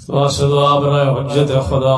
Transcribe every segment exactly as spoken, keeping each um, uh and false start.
واسد آبرہ حجت خدا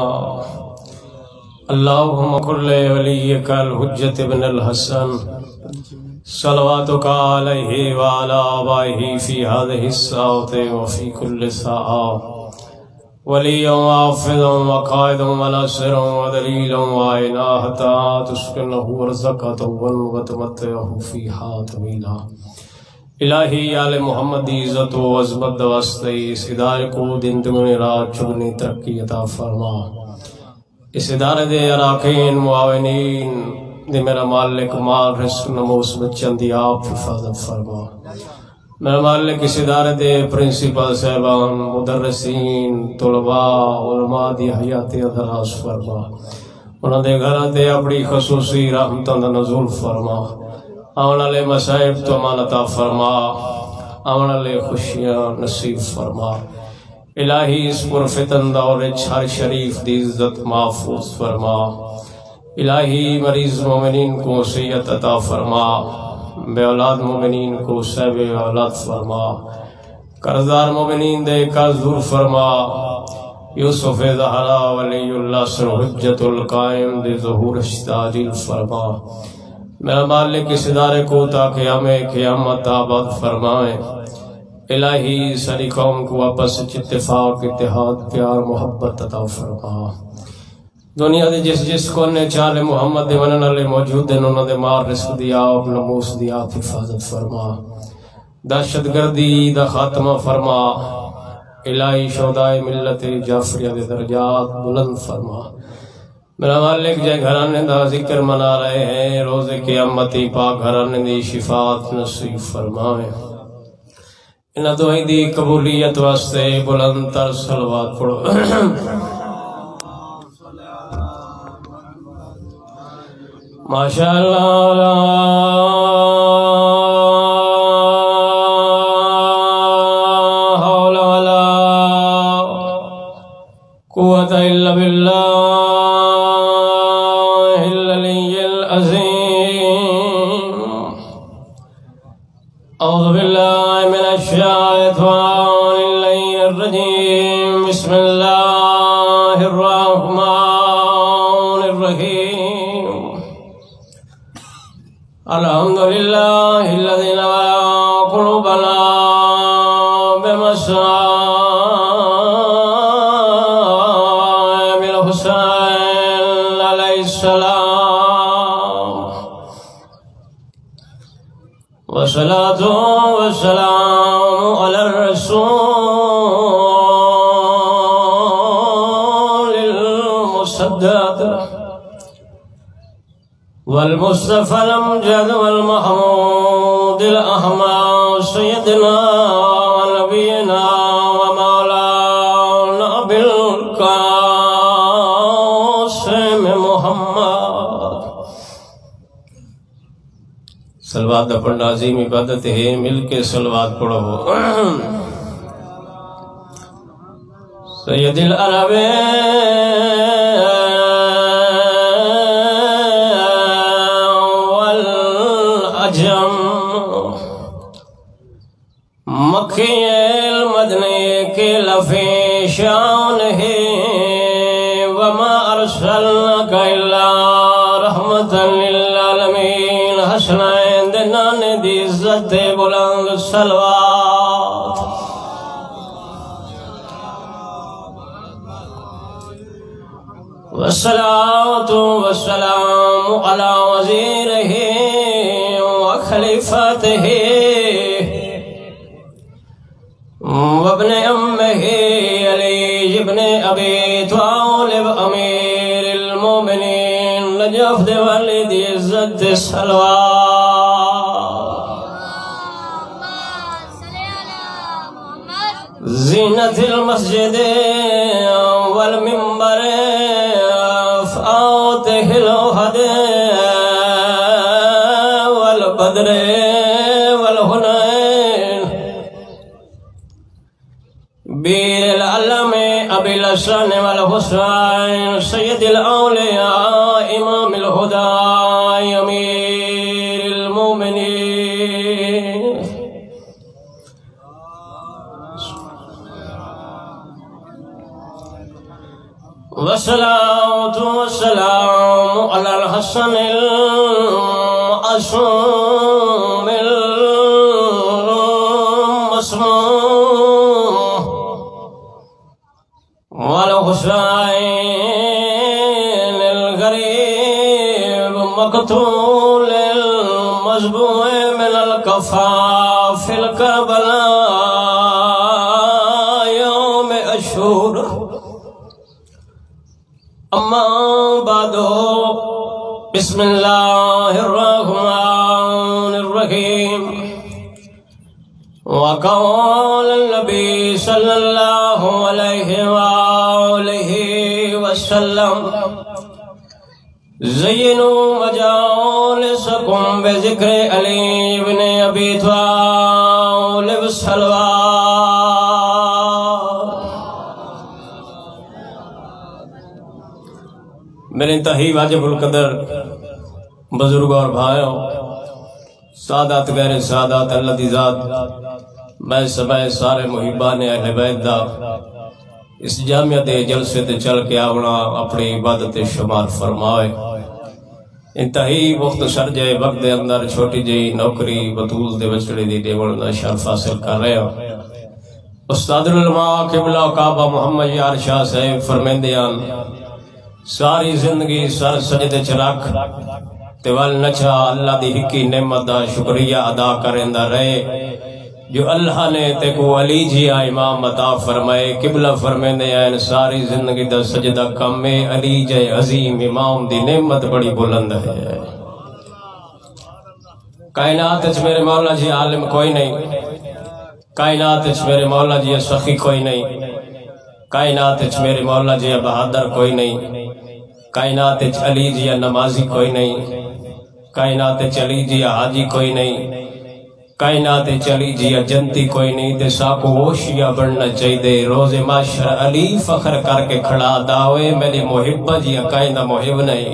اللہم کل ولیک الحجت ابن الحسن صلواتک علیہ وعلا آبائہ فی هذه الساعة وفی کل ساعة ولیا وحافظا وقائدا وناصرا ودلیلا وعینا حتی تسکنہ ورزقہ طولا وتمتعہ فیہا طویلا۔ الہی آل محمد دی عزت و عظمت واسطے اس ادارے کو دن دگنی رات چگنی ترقی عطا فرما۔ اس ادارے دے اراکین معاونین دے میرا مالک مال رزق نموس بچن دی آپ حفاظت فرما۔ میرا مالک اس ادارے دے پرنسپل صاحبان مدرسین طلباء علماء دی حیات دراز فرما۔ انہوں دے گھر دے اپنی خصوصی رحمتوں دا نزول فرما۔ آن والے مصائب تو امانتہ فرما، آن والے خوشیاں نصیب فرما۔ الہی اس پرفتن دور چھر شریف دی عزت محفوظ فرما۔ الہی مریض مومنین کو صحت عطا فرما، بے اولاد مومنین کو صحب اولاد فرما، قرضدار مومنین دے قرض دور فرما۔ یوسف زہرا ولی اللہ سر حجت القائم دے ظہور تعجیل فرما۔ میرا مالک اس ادارے کو تاکہ ہمیں قیامت آباد فرمائیں۔ الہی ساری قوم کو آپس اتفاق اتحاد پیار محبت عطا فرما۔ دنیا دے جس جس کو نے چالے محمد دے ونن علی موجود دے انہوں دے مار رزق دیا آپ نموس دیا حفاظت فرما۔ دہشت گردی دا خاتمہ فرما۔ الہی شہدائے ملت جعفریہ دے درجات بلند فرما۔ میرا مالک جے گھرانے دا ذکر منا رہے ہیں، روز قیامتی پاک گھرانے دی شفاعت نصیب فرمائے۔ انہاں دعائیں دی قبولیت واسطے بلند تر صلوات پڑھو۔ ماشاء اللہ لا حول ولا قوت الا باللہ العلی العظیم۔ اعوذ باللہ من الشیطان اللعین الرجیم۔ بسم اللہ الرحمن الرحیم۔ الحمدللہ الذی نور قلوبنا بمصائب الحسین علیہ السلام، والصلاة والسلام علی الرسول المصدق والمصطفى الامجد والمحمود الاحمد سیدنا ونبینا ومولانا بالقاسم محمد۔ صلوات دا پڑھنا عظیم عبادت ہے، مل کے صلوات پڑھو۔ سید العرب مکھی المدنی کے لفظ شان ہے، وما ارسلناک الا رحمت للعالمین۔ حسنین دنان دی عزت بلند صلوات۔ والصلاة والسلام علی وزیرہ وخلیفتہ وابن امہ علی ابن ابی طالب امیر المومنین نجف دے والد عزت صلوات۔ زینت المسجد والمنبر فاتح الوحد والبدر والحنین بیر العلم ابی الحسن والحسین سید الاولیاء امام الہدی امیر المومنین۔ والصلاة والسلام على الحسن المعصوم المسموم والحسين الغريب مقتول المذبوح من الكفاف في الكربلاء يوم أشهر. أما بعد، بسم الله الرحمن الرحيم. وقال النبي صلى الله عليه وآله وسلم: زينوا مجالسكم بذكر علي بن أبي طالب الصلوات. میرے انتہائی واجب القدر بزرگ اور بھائیوں، سادات غیر سادات، اللہ دی ذات میں سبائے سارے محبان اہل بیت دا اس جامعہ دے جلسے تے چل کے آونا اپنی عبادت شمار فرمائے. انتہائی مختصر جائے وقت دے اندر چھوٹی جئی نوکری بطول دے بچڑے دی دیوڑنا شرف حاصل کر رہے ہیں. استاد العلماء قبلہ کعبہ محمد یار شاہ صاحب فرمیندیان: ساری زندگی سر سجدے چرک تیوال نچا اللہ دی حقی نعمت دا شکریہ ادا کرندہ رہے جو اللہ نے تے کو علی جی امام عطا فرمائے. قبلہ فرمیندے ہیں ساری زندگی دا سجدہ کم میں علی جے عظیم امام دی نعمت بڑی بلند ہے. کائنات اچھ میرے مولا جی عالم کوئی نہیں، کائنات اچھ میرے مولا جی سخی کوئی نہیں، کائنات اچھ میرے مولا جی بہادر کوئی نہیں، کائنات اچھ علی جی نمازی کوئی نہیں، کائنات اچھ علی جی حاجی کوئی نہیں، کائنات چلی جی جنتی کوئی نہیں. تے ساکو ووشیا بڑھنا چاہی دے روز معاشر علی فخر کر کے کھڑا داوے میرے محبہ جی کائنہ محب نہیں.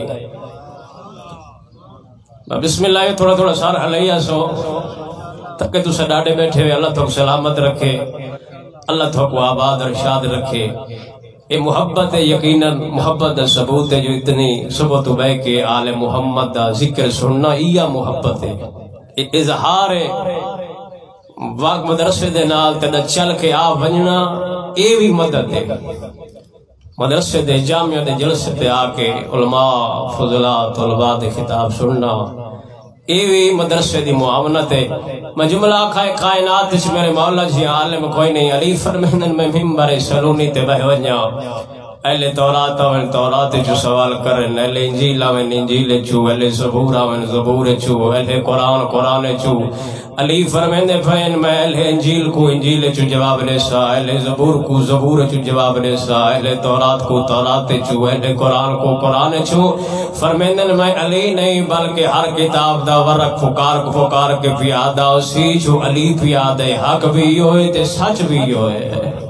بسم اللہ تھوڑا تھوڑا سار حلیہ سو تک تو سے ڈاڑے بیٹھے ہوئے. اللہ تو سلامت رکھے، اللہ تو کو آباد رشاد رکھے. یہ محبت ہے، یقیناً محبت دا ثبوت ہے جو اتنی ثبوت بے کے آل محمد دا ذکر سننا یہ محبت ہے. اظہار واق مدرسے دے نال تے چل کے آ ونجنا اے بھی مدد ہے. مدرسے دے جامعہ دے جلسے تے آ کے علماء فضلاء طلباء دے خطاب سننا اے بھی مدرسے دی معاونت ہے. میں جملہ کھائے کائنات اس میرے مولا جی عالم کوئی نہیں. علی فرمینن میں ممبر سلونی تے بہ ونجا اہل تورات آوین تورات چو سوال کرن، اہل انجیل آوین انجیل چو، اہل زبور آوین زبور چو، اہل قرآن قرآن چو. علی فرمیندے پھین میں اہل انجیل کو انجیل چو جواب لیسا، اہل زبور کو زبور چو جواب لیسا، اہل تورات کو تورات چو، اہل قرآن کو قرآن چو. فرمیندن میں علی نہیں بلکہ ہر کتاب دا ورق فکار کو فکار کے پیادہ اسی چو علی پیادے حق بھی ہوئے تے سچ بھی ہوئے.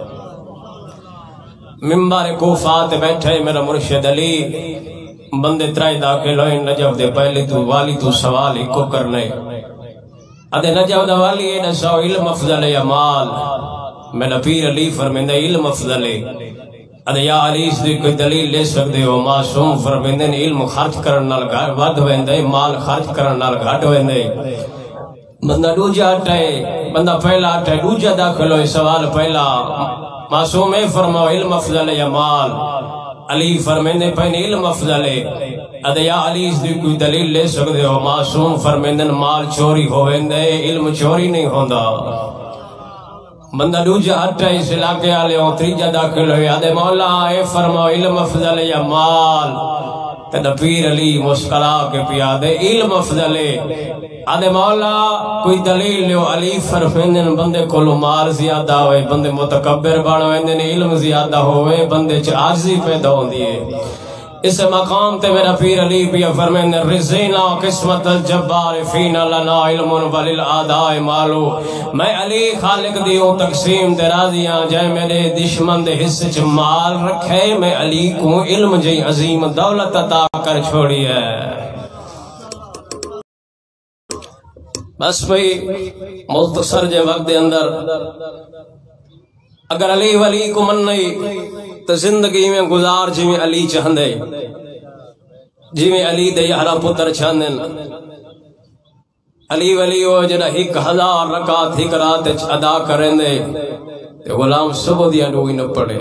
ممبر کوفات بیٹھے میرا مرشد علی بندے ترائی داخل ہوئے نجف دے پہلے تو والی تو سوال ہی کو کرنے ادھے نجف دے والی ہے نساو علم افضل یا مال. میرا پیر علی فرمیندے علم افضل ہے. ادھے یا علی اس دی کوئی دلیل لے سکتے ہو؟ معصوم فرمیندے علم خرچ کرنا ود ہوئندے مال خرچ کرنا گھٹ ہوئندے. بندہ دوجہ اٹھائے بندہ پہلا اٹھائے دوجہ داخل ہوئے سوال پہلا معصوم فرماؤ علم افضل یا مال. علی فرمیندے پہنے علم افضل ہے. ادھے یا علی اس دی کوئی دلیل لے سکتے ہو؟ معصوم فرمیندن مال چوری ہوئندے علم چوری نہیں ہوندہ. بندہ دوجہ ہٹا اس علاقے آلے ہوں تریجہ داخل ہوئے. ادھے مولا اے فرماؤ علم افضل یا مال. تیدہ پیر علی مسکرا کے پیادے علم افضل ہے. ادھے مولا کوئی دلیل لیو. علی فرمیندن بندے کولو مال زیادہ ہوئے بندے متکبر بانویندن علم زیادہ ہوئے بندے چ عاجزی پیدا ہوں دیئے. اس مقام تے میرا پیر علی بھی فرمیندن رزینا قسمت الجبار فینا لنا علم وللآداء مالو. میں علی خالق دیوں تقسیم دے راضیاں جائے میرے دشمن دے حصے چ مال رکھے میں علی کو علم جی عظیم دولت عطا کر چھوڑی ہے. بس بھئی مختصر جے وقت دے اندر اگر علی ولی کو من نہیں تو زندگی میں گزار جی میں علی چاہندے جی میں علی دے یارہ پتر چاہندن علی ولی ہو جنہ ایک ہزار رکعت ایک رات ادا کریں دے تے غلام صبح دیا ڈوئی نہ پڑے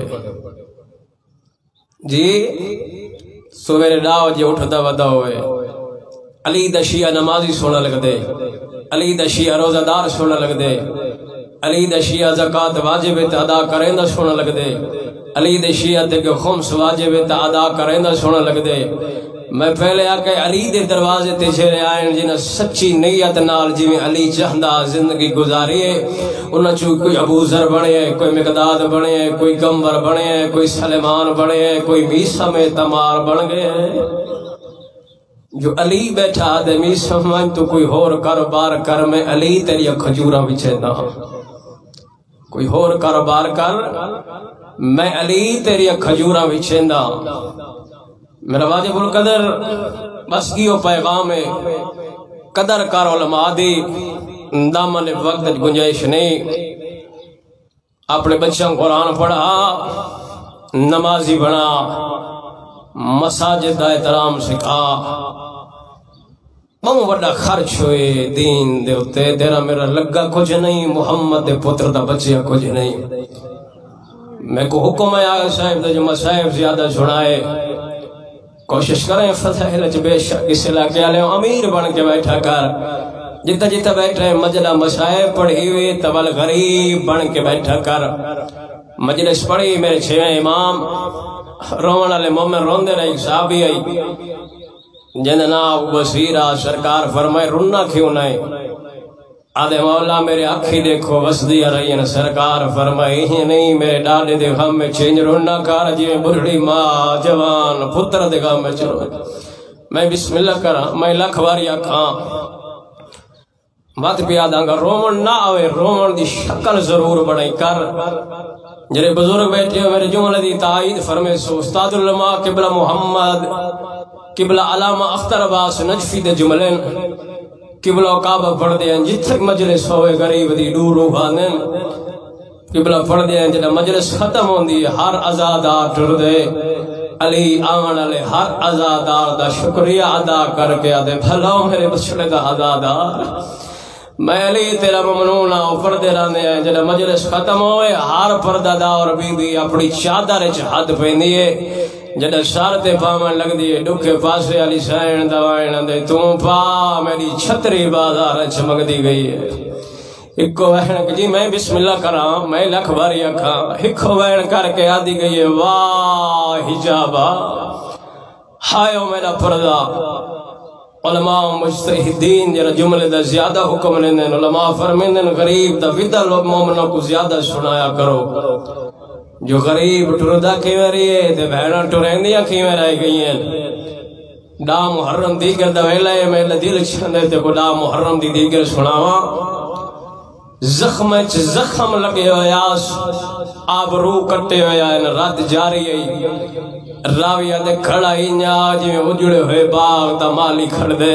جی سویرے ڈاو جی اٹھتا ودا ہوئے علی دا شیعہ نمازی سونا لگ دے علی دا شیعہ روزہ دار سونا لگ دے علی دا شیعہ زکاة واجب ادا کریں دا سونا لگ دے علی دا شیعہ تے کہ خمس واجب ادا کریں دا سونا لگ دے میں پہلے آکے علی دے دروازے تے جھیرے آئیں جنہ سچی نیت نال جی میں علی چاہندہ زندگی گزاری ہے انہاں چو کوئی ابو ذر بنے ہے کوئی مقداد بنے ہے کوئی گمبر بنے ہے کوئی سلیمان بنے ہے کوئی میسا میں تمار بن گئے ہیں جو علی بیٹھا دے میسا میں تو کوئی ہور کاروبار کر میں علی تیری کھجورہ بچے نہ کوئی ہور کاروبار کر میں علی تیری کھجورہ بچے نہ میرا واجب القدر بس کیو پیغام ہے قدر کر علماء دی دامن وقت گنجائش نہیں اپنے بچوں قرآن پڑھا نمازی بنا مساجد دا احترام سکھا بہت بڑا خرچ ہوئے دین دے ہوتے تیرا میرا لگا کچھ نہیں محمد دے پتر دا بچیا کچھ نہیں میں کو حکم ہے آگا صاحب دا جو مسائب زیادہ سنائے کوشش کریں فتح لچ بے شک اس علاقے والے امیر بن کے بیٹھا کر جتا جتا بیٹھے مجلہ مسائب پڑھی ہوئے تبل غریب بن کے بیٹھا کر مجلس پڑھی میرے چھویں امام رومن علی مومن روندے رہے ایک صحابی آئی جننا وسیرہ سرکار فرمائے رنہ کیوں نہیں آدھے مولا میرے آنکھی دیکھو وسدی رہی ہیں سرکار فرمائی ہی نہیں میرے ڈاڈے دے غم میں چینج رنہ کار جی میں بڑھڑی ماں جوان پتر دے غم میں چلو میں بسم اللہ کرا میں لکھ واری آکھاں بات پیاد آنگا رومن نہ آوے رومن دی شکل ضرور بڑھائی کر جرے بزرگ بیٹھے ہو میرے جملہ دی تائید فرمے سو استاد علماء قبلہ محمد قبلہ علامہ اختر عباس نجفی دے جملین قبلہ کعبہ پڑھ دیا جتھک مجلس ہوئے غریب دی دور روحانن قبلہ پڑھ دیا جنہ مجلس ختم ہوندی ہر ازادار ٹر دے علی آمن علی ہر ازادار دا شکریہ ادا کر کے آدھے بھلاؤ میرے بچڑے دا ازادار میں علی تیرا ممنون آؤ پردے رانے ہیں جنہ مجلس ختم ہوئے ہر پردہ دا اور بی بی اپنی چادر حد پہنی ہے جدہ شارتے پامن لگ دیئے ڈکے پاسے علی سائن دوائن دے تم پا میری چھتری بازار چمک دی گئی ہے ایکو وین کہ جی میں بسم اللہ کراں میں لکھ باری اکھاں ایکو وین کر کے آدھی گئی ہے واہ حجابہ ہائیو میرا پردہ علماء مجتہدین جنہ جملے دا زیادہ حکم لیندن علماء فرمیندن غریب دا ویدہ لوگ مومنوں کو زیادہ سنایا کرو جو غریب ٹردہ کی میری ہے تے بہنہ ٹرہندیاں کی میرے آئی گئی ہیں ڈا محرم دیگر دا ویلہ ہے میں دل چھندے تے کو ڈا محرم دی دیگر سناوا زخم چ زخم لگے ہویاس آب رو کٹے ہویا ہے رات جاری ہے راویہ دے کھڑا ہی نیاج میں اجڑے ہوئے باغ دا مالی کھڑ دے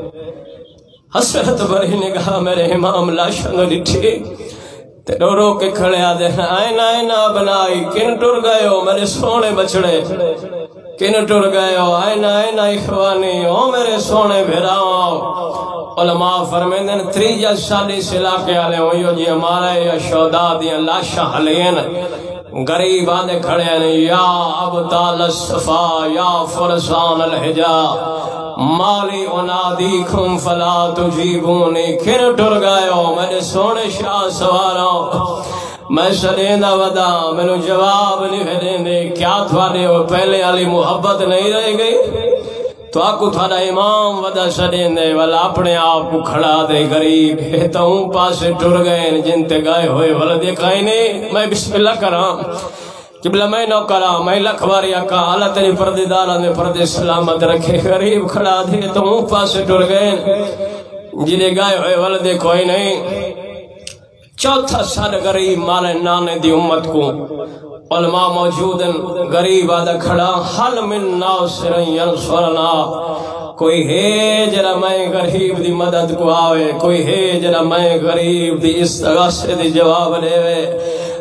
حسرت بری نگاہ میرے امام لاشن لٹھی تے رو رو کے کھڑے آدھے آئین آئین بنائی کن ٹر گئے ہو میرے سونے بچڑے کن ٹر گئے ہو آئین آئین اخوانی ہو میرے سونے بھیراؤ علماء فرمیندن تریجہ سالی سے علاقے آلے ہوئیو جی ہمارا یا شہداء دیا لاشا حلین غریب آدھے کھڑے ہیں یا ابطال الصفا یا فرسان الحجا مالی انادیکم فلا تجیبونی کن ٹر گئے ہو میرے سونے شاہ سواروں میں سریندہ ودا میں نے جواب نہیں بھیدیں دے کیا تھوڑے ہو پہلے علی محبت نہیں رہ گئی تو آکو تھوڑا امام ودا سریندے والا اپنے آپ کو کھڑا دے غریب ہے تو ہوں پاسے ٹر گئے جنتے گئے ہوئے والا دیکھائی نہیں میں بسم اللہ کراں قبلہ میں نو کراں میں لکھواری آکا اللہ تیری پردے دارہ نے پردے سلامت رکھے غریب کھڑا دے تو ہوں پاسے ٹر گئے جنہیں گئے ہوئے والا دیکھائی نہیں چوتھا سال غریب مالے نانے دی امت کو علماء موجودن غریب آدھا کھڑا حل من ناصرین ینصرنا کوئی ہے جرا میں غریب دی مدد کو آوے کوئی ہے جرا میں غریب دی استغاثے دی جواب لے وے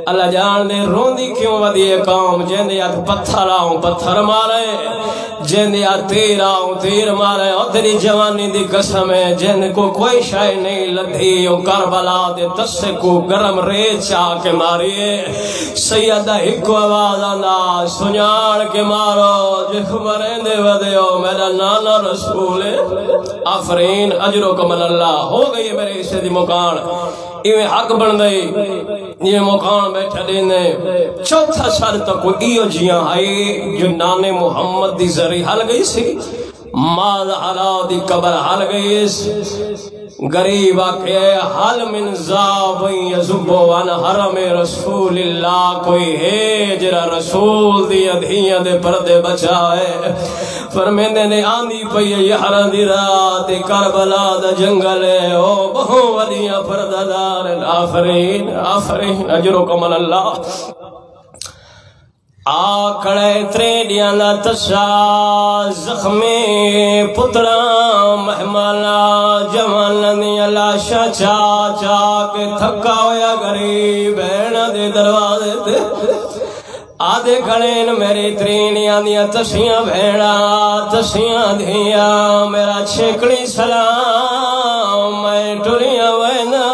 اللہ جان دے روندی کیوں ودی قوم جن دے ہاتھ پتھر آؤں پتھر مارے جن دے ہاتھ تیر آؤں تیر مارے اور تیری جوانی دی قسم ہے جن کو کوئی شے نہیں لدھی او کربلا دے تسے کو گرم ریت چاہ کے ماریے سیدہ ہکو آواز آندا سنیان کے مارو جخ مرین دے ودیو میرا نانا رسول آفرین اجر و کمل اللہ ہو گئی میرے اسے دی مکان ایویں حق بن گئی یہ مکان بیٹھا دینے چوتھا سال تک ایو جیاں آئی جو نانے محمد دی ذری حل گئی سی ماذ حلا دی قبر حل گئی سی غریب آکے حل من زابن یزبو عن حرم رسول اللہ کوئی ہے جرا رسول دی ادھیاں دے پردے بچائے فرمیندے نے آندھی پئی یہ حرم دی رات کربلا دا جنگل ہے او بہو ودیاں پرددار آفرین آفرین اجر و کمل اللہ آکڑے تریڈیاں دا تشا زخمی پترا محمالا جوان دیا لاشا چا چا کے تھکا ہویا غریب بہن دے دروازے تے آدھے کھڑین میری ترینیاں دیا تشیاں بھیڑا تشیاں دیا میرا چھکڑی سلام میں ٹوریاں وینا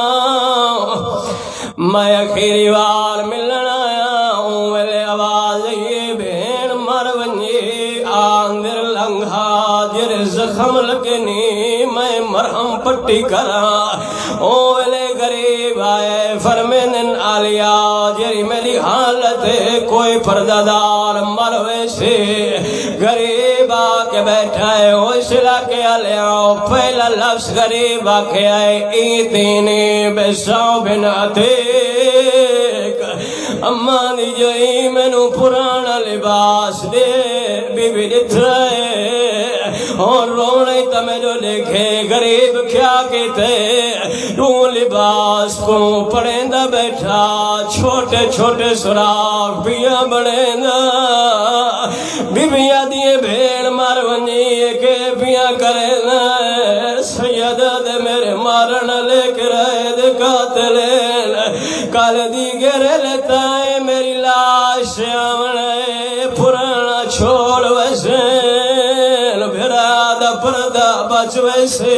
میں اخیری وار ملنا آواز یہ بین مرونی آندر لنگھا جر زخم لگنی میں مرہم پٹی کرا اولے غریب آئے فرمینن آلیا جری میری حالت ہے کوئی پردادار مروے سے غریب آکے بیٹھا ہے اس علاقے آلیا پہلا لفظ غریب آکے آئے ایتینی بساو بن عتیق اماں دی جائی مینو پرانا لباس دے بی بی دترائے اور رونے تمہیں جو لکھے غریب کیا کہتے تو لباس کو پڑھیندہ بیٹھا چھوٹے چھوٹے سراغ بیا بڑھیندہ بی بیا دیے بھیڑ مارونی کے بیا کرے سیدہ دے میرے مارن لے کے رہے دے قاتلین کال دی گرے لیتا ہے میری لاش آمنے پرانا چھوڑ ویسین بھرا دا پردہ بچ ویسے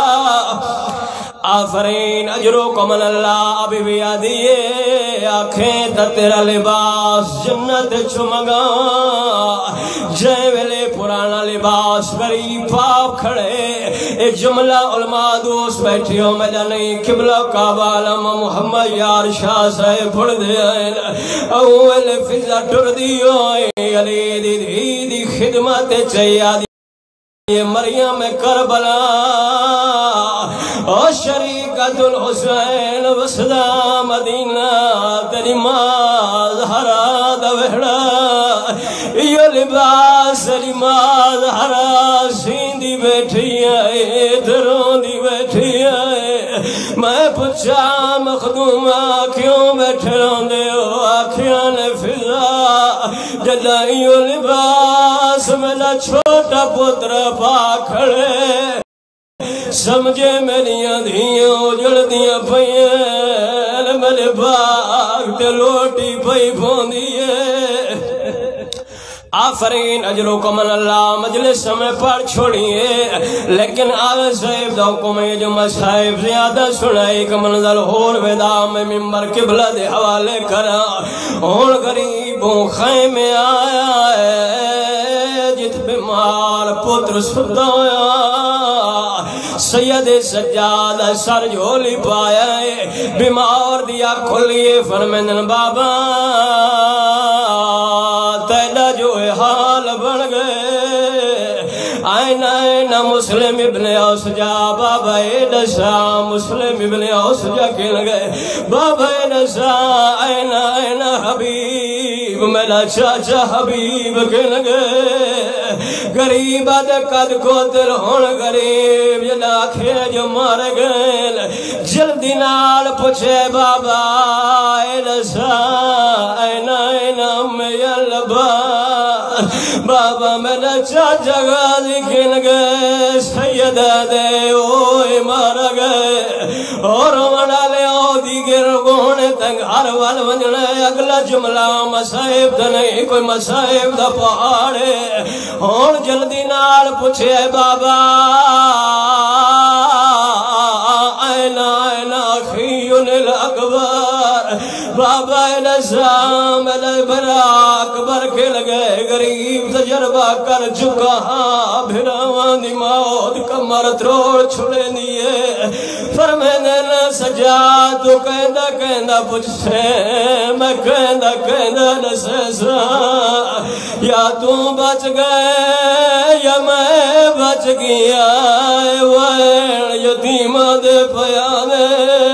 آفرین اجر و کمل اللہ ابھی بھی آدھیے آنکھیں تا تیرا لباس جنت چمگا جائے ویلے پرانا لباس غریب پاپ کھڑے ایک جملہ علماء دوست بیٹھی ہو میں جانی قبلہ کعبہ علم محمد یار شاہ سے پھڑ دے آئے اول فضا ٹر دیو آئے علی دی دی دی خدمت چاہیے یہ مریم کربلا اور شریکت الحسین وسدا مدینہ تیری ماں زہرا دا وحڑا یہ لباس تیری ماں زہرا سیندی بیٹھی آئے دروں دی بیٹھی آئے میں پچھا مخدومہ کیوں بیٹھے رہن دے ہو آکھیاں نے فضا جلائیو لباس میرا چھوٹا پتر پا کھڑے سمجھے میریاں دھیاں جڑ دیاں پئیاں میرے باغ تے لوٹی پئی پوندیے آفرین اجر و کمل اللہ مجلس میں پڑھ چھوڑیے لیکن آغا صاحب دا حکم ہے جو مصاحب زیادہ سنائی کہ منزل ہور ویدہ میں ممبر قبلہ دے حوالے کرا ہون غریبوں خیمے آیا ہے جت بیمار پتر ستا ہویا سید سجاد سر جھولی پایا ہے بیمار دیا کھلیے فرمینن بابا تیدہ جو حال بن گئے آئین آئین مسلم ابن اوس جا بابا ایڈسا مسلم ابن اوس جا کھل گئے بابا ایڈسا آئین آئین حبیب میرا چاچا حبیب کھل گئے غریب قد کو تر ہون غریب جدا کھے جو مار گئے جلدی نال پچھے بابا ایڈسا آئین آئین میں یلبا بابا میرا چاچا غازی کھل گئے سیدہ دے اوہ مار گئے اور وڑا لے او دیگر گونے تنگ گھر وال ونجنا اگلا جملہ مسائب دا نہیں کوئی مسائب دا پہاڑ ہے ہون جلدی نال پوچھے بابا اینا اینا خیون الاکبر بابا اینا سام اینا برا اکبر کے لگے غریب تجربہ کر چکا ہاں بھراوان دی موت کمر تروڑ چھڑے دیئے فرمینے نہ سجا تو کہندہ کہندہ پوچھ سے میں کہندہ کہندہ نہ سیسا یا تو بچ گئے یا میں بچ گیا وین یتیمہ دے پیانے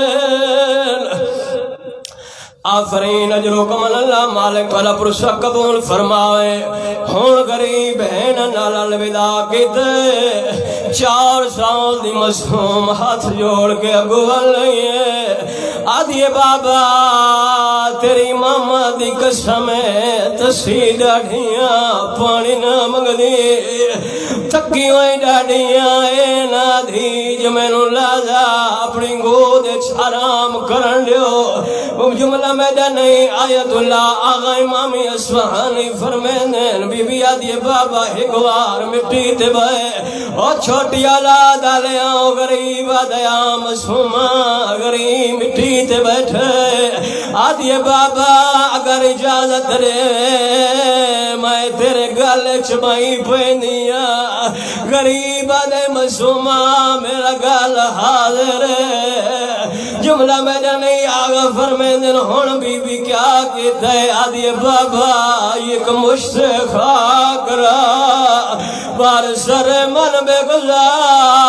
آفرین اجرکم اللہ مالک بھلا پرسہ قبول فرمائے ہون غریب ہے نال الوداع کیتے چار سال دی مسوم ہاتھ جوڑ کے اگوال لئیے آدھیے بابا تیری ماما دی قسم ہے تسی ڈاڑیاں پانی نہ منگ دی تکی ہوئی ڈاڑیاں اے نا دی جو میں نو لازا اپنی گود چھارام کرن دیو جملہ میڈا نہیں آیت اللہ آغا امامی اسفہانی فرمینین بی بی آدھیے بابا ہگوار مٹی تے بھائے اور چھوٹی آلاد آلے آؤ غریب آدھیا مسومہ غریب مٹی تے بیٹھے آدھیے بابا اگر اجازت رہے میں تیرے گالے چبائی پہنیا غریب آدھے مسومہ میرا گال حاضر ہے جملہ میڈا نہیں آگا فرمینین ہون بی بی کیا کہتا ہے آدھیے بابا ایک مشت خاک را بار سر من بے گزار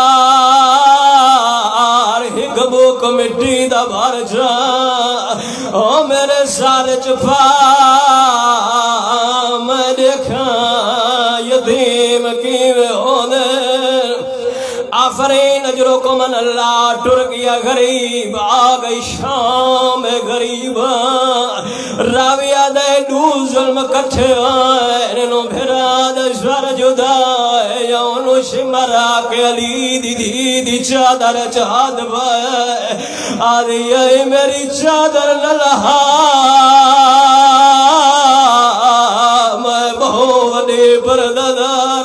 ہگبو کو مٹی دا بھار جا او میرے سارے چپا میں دیکھا یتیم کیوے ہونے آفرین اجرکم من اللہ ٹر گیا غریب آگئی شام غریب راویہ دے دو ظلم کٹھے آئے انہوں بھرا دے شر جدا ہے یا انہوں شمرا کے علی دی دی دی چادر چاد بائے آدھی اے میری چادر نلہا میں بہو وڈی پرددار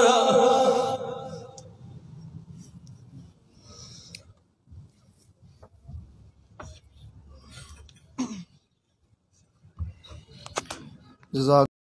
جزاک